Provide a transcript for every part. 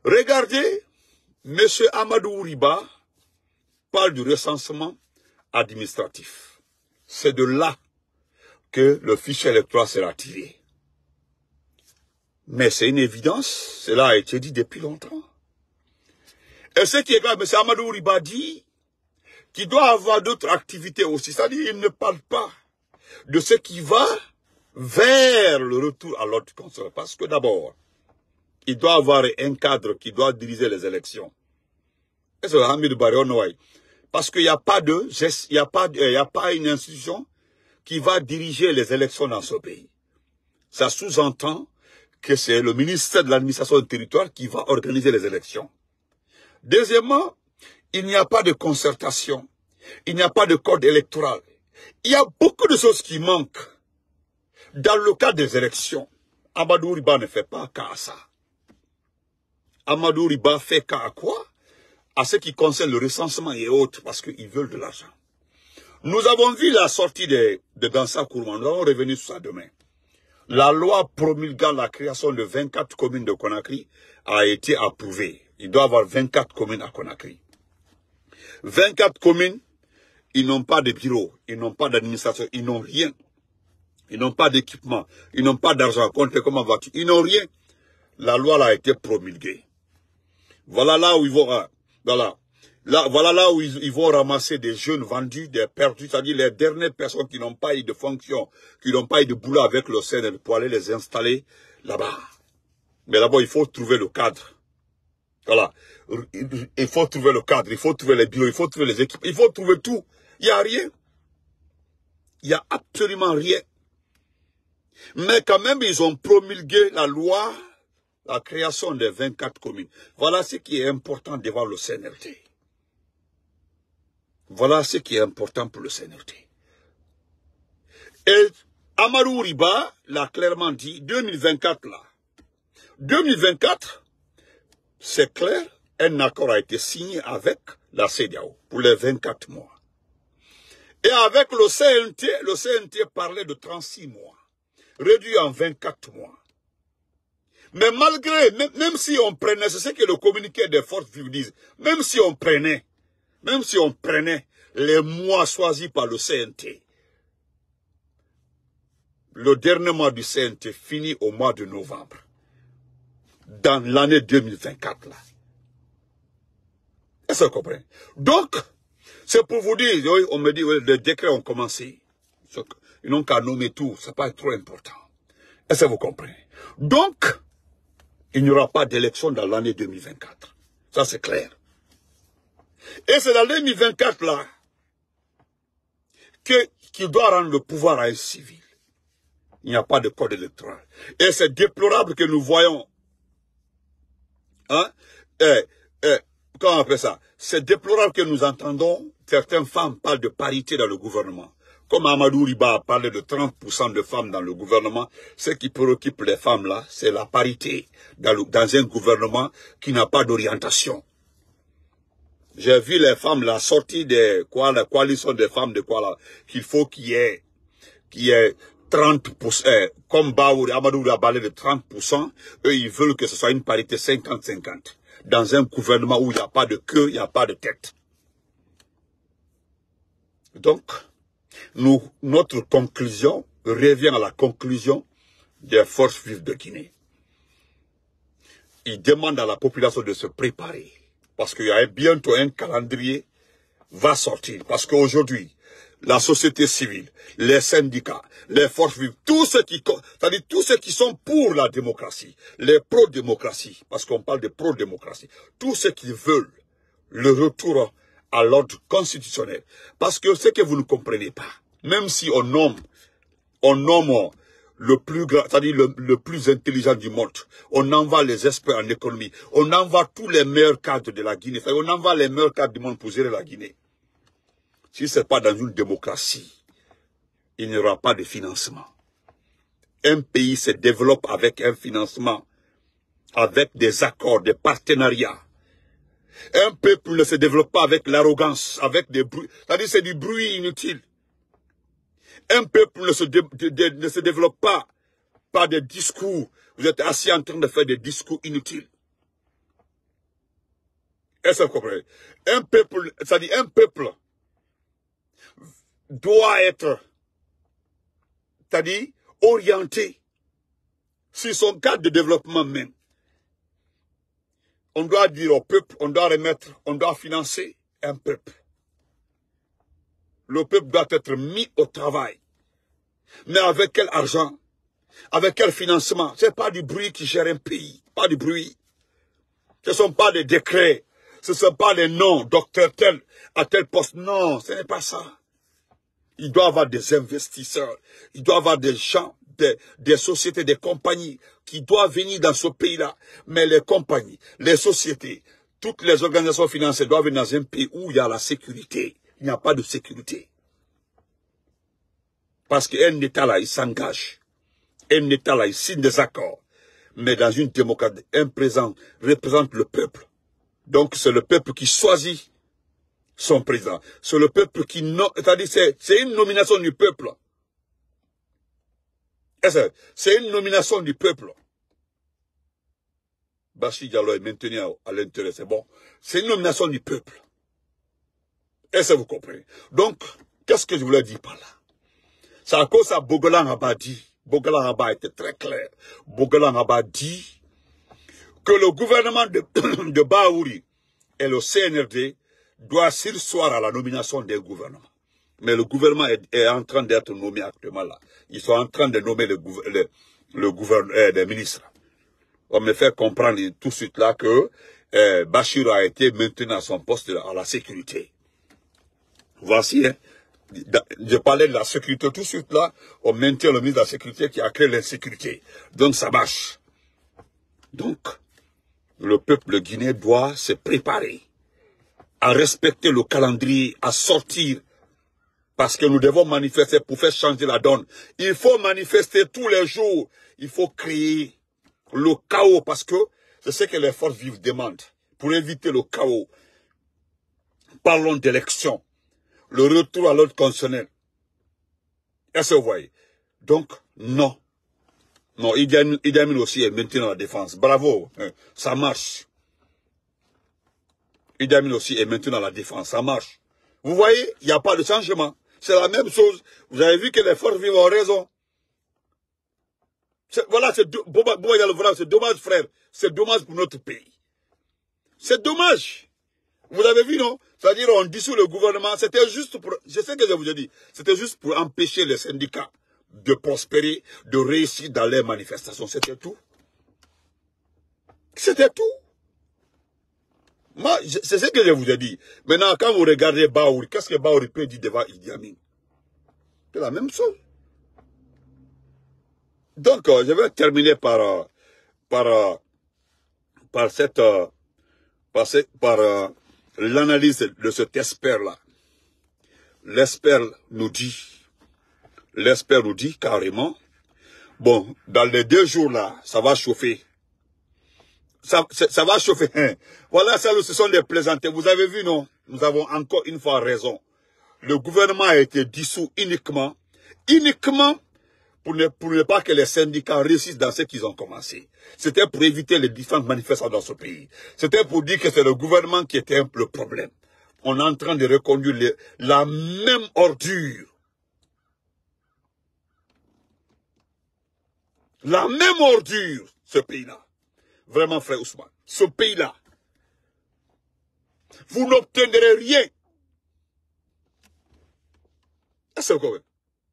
Regardez, M. Amadou Riba parle du recensement administratif. C'est de là que le fichier électoral sera tiré. Mais c'est une évidence, cela a été dit depuis longtemps. Et ce qui est grave, M. Amadou Riba dit qu'il doit avoir d'autres activités aussi. C'est-à-dire qu'il ne parle pas de ce qui va vers le retour à l'ordre constitutionnel. Parce que d'abord, il doit avoir un cadre qui doit diriger les élections. Et c'est Hamid Barionouaï. Parce qu'il n'y a pas de geste, il n'y a pas une institution qui va diriger les élections dans ce pays. Ça sous-entend que c'est le ministère de l'administration du territoire qui va organiser les élections. Deuxièmement, il n'y a pas de concertation. Il n'y a pas de code électoral. Il y a beaucoup de choses qui manquent. Dans le cas des élections, Amadou Riba ne fait pas cas à ça. Amadou Riba fait cas à quoi? À ce qui concerne le recensement et autres, parce qu'ils veulent de l'argent. Nous avons vu la sortie de Gansa Kourman. Nous allons revenir sur ça demain. La loi promulguant la création de 24 communes de Conakry a été approuvée. Il doit y avoir 24 communes à Conakry. 24 communes, ils n'ont pas de bureau, ils n'ont pas d'administration, ils n'ont rien. Ils n'ont pas d'équipement, ils n'ont pas d'argent, comptez comment vas-tu, ils n'ont rien. La loi là, a été promulguée. Voilà là où ils vont, voilà là où ils vont ramasser des jeunes vendus, des perdus, c'est-à-dire les dernières personnes qui n'ont pas eu de fonction, qui n'ont pas eu de boulot avec le CNL pour aller les installer là-bas. Mais d'abord, il faut trouver le cadre. Voilà. Il faut trouver le cadre, il faut trouver les bureaux, il faut trouver les équipes, il faut trouver tout. Il n'y a rien. Il n'y a absolument rien. Mais quand même, ils ont promulgué la loi, la création des 24 communes. Voilà ce qui est important devant le CNRD. Voilà ce qui est important pour le CNRD. Et Amadou Riba l'a clairement dit, 2024 là. 2024, c'est clair, un accord a été signé avec la CEDEAO pour les 24 mois. Et avec le CNT parlait de 36 mois, réduit en 24 mois. Mais malgré, même si on prenait, c'est ce que le communiqué des forces vives disent, même si on prenait les mois choisis par le CNT, le dernier mois du CNT finit au mois de novembre, dans l'année 2024 là. Est-ce que vous comprenez? Donc, c'est pour vous dire, on me dit, les décrets ont commencé. Ils n'ont qu'à nommer tout, c'est pas trop important. Est-ce que vous comprenez? Donc, il n'y aura pas d'élection dans l'année 2024. Ça, c'est clair. Et c'est dans 2024 là qu'il doit rendre le pouvoir à un civil. Il n'y a pas de code électoral. Et c'est déplorable que nous voyons, hein, comment on appelle ça? C'est déplorable que nous entendons certaines femmes parlent de parité dans le gouvernement. Comme Amadou Riba a parlé de 30% de femmes dans le gouvernement, ce qui préoccupe les femmes là, c'est la parité dans un gouvernement qui n'a pas d'orientation. J'ai vu les femmes, la sortie de quoi, la coalition des femmes de quoi là, qu'il faut qu'il y ait 30%, comme Amadou a parlé de 30%, eux ils veulent que ce soit une parité 50-50. Dans un gouvernement où il n'y a pas de queue, il n'y a pas de tête. Donc, notre conclusion revient à la conclusion des forces vives de Guinée. Ils demandent à la population de se préparer. Parce qu'il y a bientôt un calendrier va sortir. Parce qu'aujourd'hui, la société civile, les syndicats, les forces vives, tous ceux qui sont pour la démocratie, les pro-démocratie, parce qu'on parle de pro-démocratie, tous ceux qui veulent le retour à l'ordre constitutionnel. Parce que ce que vous ne comprenez pas, même si on nomme le plus grand, c'est-à-dire le plus intelligent du monde, on envoie les experts en économie, on envoie tous les meilleurs cadres de la Guinée, on envoie les meilleurs cadres du monde pour gérer la Guinée. Si ce n'est pas dans une démocratie, il n'y aura pas de financement. Un pays se développe avec un financement, avec des accords, des partenariats. Un peuple ne se développe pas avec l'arrogance, avec des bruits. C'est-à-dire c'est du bruit inutile. Un peuple ne se développe pas par des discours. Vous êtes assis en train de faire des discours inutiles. Est-ce que vous comprenez? Un peuple, c'est-à-dire un peuple doit être, c'est-à-dire orienté sur son cadre de développement même. On doit dire au peuple, on doit remettre, on doit financer un peuple. Le peuple doit être mis au travail. Mais avec quel argent? Avec quel financement? Ce n'est pas du bruit qui gère un pays. Pas du bruit. Ce ne sont pas des décrets. Ce ne sont pas les noms, docteur tel, à tel poste. Non, ce n'est pas ça. Il doit y avoir des investisseurs. Il doit y avoir des gens, des sociétés, des compagnies qui doivent venir dans ce pays-là. Mais les compagnies, les sociétés, toutes les organisations financières doivent venir dans un pays où il y a la sécurité. Il n'y a pas de sécurité. Parce qu'un État là, il s'engage. Un État là, il signe des accords. Mais dans une démocratie, un président représente le peuple. Donc c'est le peuple qui choisit son président. C'est le peuple qui... C'est-à-dire c'est une nomination du peuple. C'est une nomination du peuple. Bachir Diallo est maintenu à l'intérieur, c'est bon. C'est une nomination du peuple. Est-ce que vous comprenez? Donc, qu'est-ce que je voulais dire par là? C'est à cause de Bogolan Abba dit. Bogolan Abba était très clair. Bogolan Abba dit que le gouvernement de Baouri et le CNRD doivent surseoir à la nomination des gouvernements. Mais le gouvernement est en train d'être nommé actuellement là. Ils sont en train de nommer les ministres. On me fait comprendre tout de suite là que Bachir a été maintenu à son poste à la sécurité. Voici, hein, je parlais de la sécurité tout de suite là, on maintient le ministre de la sécurité qui a créé l'insécurité. Donc ça marche. Donc, le peuple guinéen doit se préparer à respecter le calendrier, à sortir, parce que nous devons manifester pour faire changer la donne. Il faut manifester tous les jours. Il faut créer le chaos, parce que c'est ce que les forces vives demandent. Pour éviter le chaos, parlons d'élection. Le retour à l'ordre constitutionnel. Est-ce que vous voyez? Donc, non. Non, Idi Amin aussi est maintenant dans la défense. Bravo, ça marche. Idi Amin aussi est maintenant dans la défense, ça marche. Vous voyez, il n'y a pas de changement. C'est la même chose. Vous avez vu que les forces vives ont raison. Voilà, c'est dommage, frère. C'est dommage pour notre pays. C'est dommage. Vous avez vu, non? C'est-à-dire, on dissout le gouvernement. C'était juste pour, je sais que je vous ai dit, c'était juste pour empêcher les syndicats de prospérer, de réussir dans les manifestations. C'était tout. C'était tout. Moi, c'est ce que je vous ai dit. Maintenant, quand vous regardez Baouri, qu'est-ce que Baouri peut dire devant Idi Amin? C'est la même chose. Donc, je vais terminer par l'analyse de cet expert-là. L'expert nous dit carrément, bon, dans les 2 jours-là, ça va chauffer. Ça va chauffer. Voilà, ce sont des plaisanteries. Vous avez vu, non? Nous avons encore une fois raison. Le gouvernement a été dissous uniquement pour ne pas que les syndicats réussissent dans ce qu'ils ont commencé. C'était pour éviter les différentes manifestations dans ce pays. C'était pour dire que c'est le gouvernement qui était le problème. On est en train de reconduire la même ordure. La même ordure, ce pays-là. Vraiment, frère Ousmane, ce pays-là, vous n'obtiendrez rien. Est-ce que vous comprenez?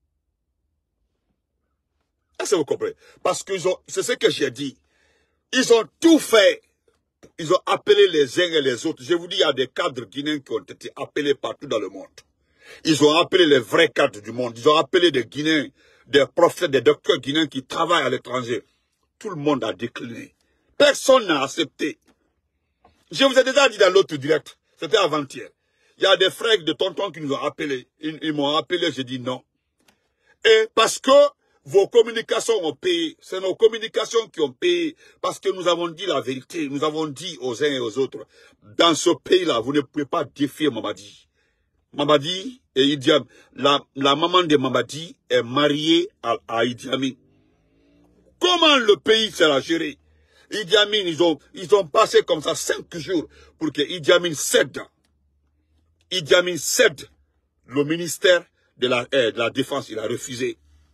Est-ce que vous comprenez? Parce que c'est ce que j'ai dit. Ils ont tout fait. Ils ont appelé les uns et les autres. Je vous dis, il y a des cadres guinéens qui ont été appelés partout dans le monde. Ils ont appelé les vrais cadres du monde. Ils ont appelé des Guinéens, des professeurs, des docteurs guinéens qui travaillent à l'étranger. Tout le monde a décliné. Personne n'a accepté. Je vous ai déjà dit dans l'autre direct. C'était avant-hier. Il y a des frères de tontons qui nous ont appelés. Ils m'ont appelé, j'ai dit non. Et parce que vos communications ont payé. C'est nos communications qui ont payé. Parce que nous avons dit la vérité. Nous avons dit aux uns et aux autres. Dans ce pays-là, vous ne pouvez pas défier Mamadi. Mamadi et Idi Amin. La maman de Mamadi est mariée à Idi Amin. Comment le pays sera géré? Idi Amin, ils ont passé comme ça 5 jours pour que Idi Amin cède. Idi Amin cède le ministère de la Défense. Il a refusé.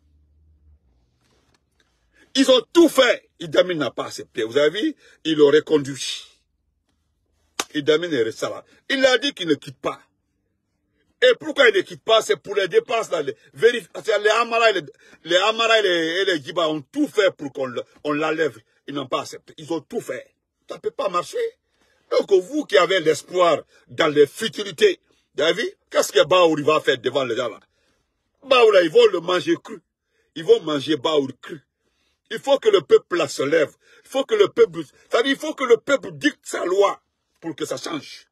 Ils ont tout fait. Idi Amin n'a pas accepté. Vous avez vu, il aurait conduit. Idi Amin est resté là. Il a dit qu'il ne quitte pas. Et pourquoi il ne quitte pas? C'est pour les dépenses. Là, les Amara et les Djiba ont tout fait pour qu'on l'enlève. Ils n'ont pas accepté. Ils ont tout fait. Ça ne peut pas marcher. Donc vous qui avez l'espoir dans les futurités, vous avez vu? Qu'est-ce que Baouri va faire devant les gens là? Baouri, ils vont le manger cru. Ils vont manger Baouri cru. Il faut que le peuple là se lève. Il faut que le peuple, c'est-à-dire, il faut que le peuple dicte sa loi pour que ça change.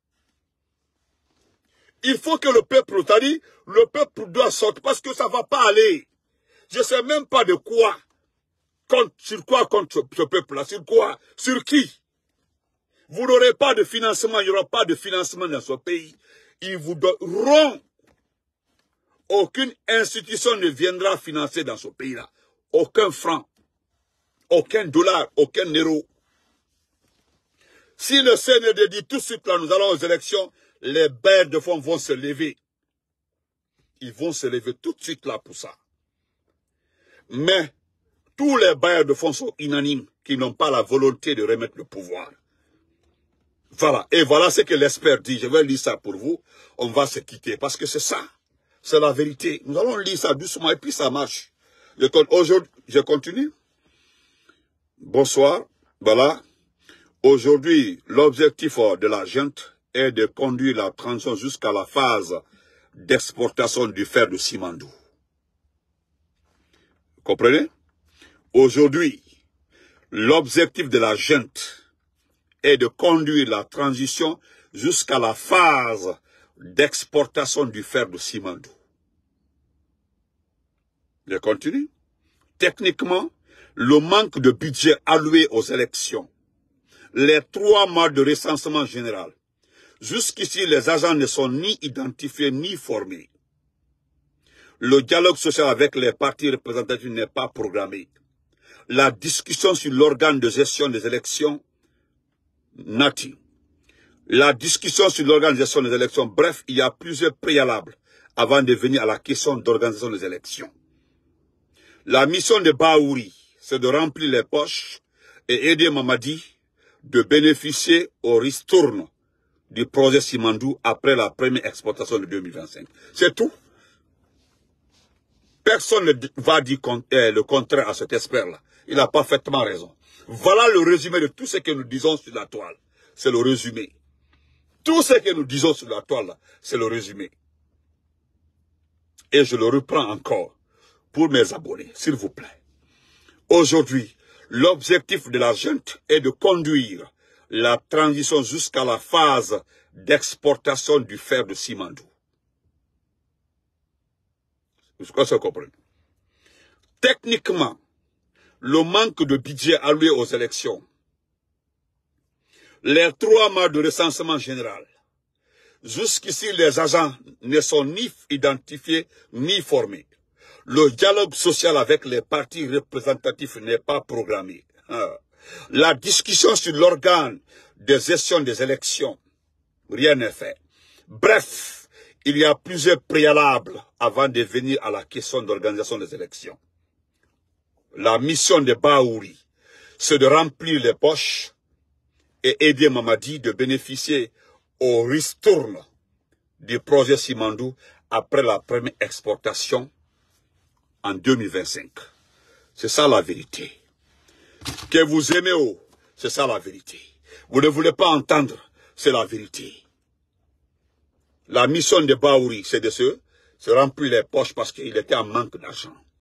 Il faut que le peuple, c'est-à-dire, le peuple doit sortir parce que ça ne va pas aller. Je ne sais même pas de quoi. Sur quoi contre ce peuple-là? Sur quoi? Sur qui? Vous n'aurez pas de financement, il n'y aura pas de financement dans ce pays. Ils vous donneront. Aucune institution ne viendra financer dans ce pays-là. Aucun franc, aucun dollar, aucun euro. Si le CND dit tout de suite là, nous allons aux élections, les bailleurs de fonds vont se lever. Ils vont se lever tout de suite là pour ça. Mais tous les bailleurs de fonds sont unanimes, qui n'ont pas la volonté de remettre le pouvoir. Voilà. Et voilà ce que l'expert dit. Je vais lire ça pour vous. On va se quitter. Parce que c'est ça. C'est la vérité. Nous allons lire ça doucement et puis ça marche. Aujourd'hui, je continue. Bonsoir. Voilà. Aujourd'hui, l'objectif de la junte est de conduire la transition jusqu'à la phase d'exportation du fer de Simandou. Vous comprenez? Aujourd'hui, l'objectif de la junte est de conduire la transition jusqu'à la phase d'exportation du fer de Simandou. Je continue. Techniquement, le manque de budget alloué aux élections, les 3 mois de recensement général, jusqu'ici les agents ne sont ni identifiés ni formés. Le dialogue social avec les partis représentatifs n'est pas programmé. La discussion sur l'organe de gestion des élections Nati. La discussion sur l'organisation des élections, bref, il y a plusieurs préalables avant de venir à la question d'organisation des élections. La mission de Baouri, c'est de remplir les poches et aider Mamadi de bénéficier au ristourne du projet Simandou après la première exportation de 2025. C'est tout. Personne ne va dire le contraire à cet expert-là. Il a parfaitement raison. Voilà le résumé de tout ce que nous disons sur la toile. C'est le résumé. Tout ce que nous disons sur la toile, c'est le résumé. Et je le reprends encore pour mes abonnés, s'il vous plaît. Aujourd'hui, l'objectif de la junte est de conduire la transition jusqu'à la phase d'exportation du fer de Simandou. Je crois que vous comprenez. Techniquement, le manque de budget alloué aux élections, les 3 mois de recensement général, jusqu'ici les agents ne sont ni identifiés ni formés. Le dialogue social avec les partis représentatifs n'est pas programmé. La discussion sur l'organe de gestion des élections, rien n'est fait. Bref, il y a plusieurs préalables avant de venir à la question d'organisation des élections. La mission de Baouri, c'est de remplir les poches et aider Mamadi de bénéficier au ristourne du projet Simandou après la première exportation en 2025. C'est ça la vérité. Que vous aimez, c'est ça la vérité. Vous ne voulez pas entendre, c'est la vérité. La mission de Baouri, c'est de se remplir les poches parce qu'il était en manque d'argent.